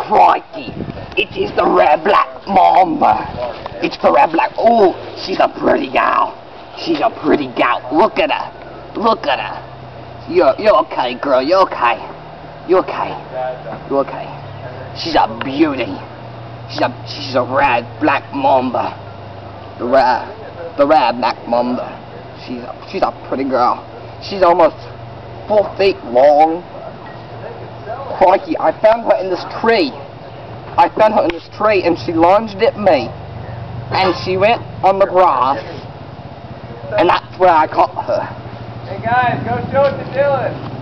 crikey! It is the red black Mamba. It's the red black. Oh, she's a pretty gal. She's a pretty gal. Look at her. Look at her. You're okay, girl. You're okay. You're okay. You're okay. She's a beauty. She's a red black Mamba. The red black Mamba. She's a pretty girl. She's almost 4 feet long. Crikey, I found her in this tree. I found her in this tree and she lunged at me. And she went on the grass. And that's where I caught her. Hey guys, go show what you're doing.